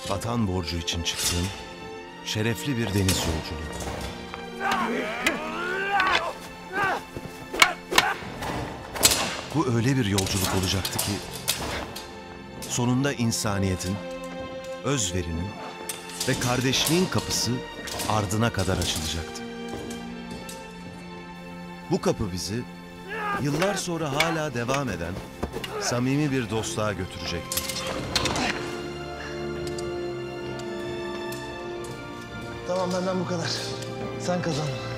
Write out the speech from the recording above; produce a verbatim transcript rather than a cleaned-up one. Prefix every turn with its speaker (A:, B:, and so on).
A: Vatan borcu için çıktığım şerefli bir deniz yolculuğu. Bu öyle bir yolculuk olacaktı ki sonunda insaniyetin, özverinin ve kardeşliğin kapısı ardına kadar açılacaktı. Bu kapı bizi yıllar sonra hala devam eden samimi bir dostluğa götürecekti.
B: Tamam, benden bu kadar. Sen kazandın.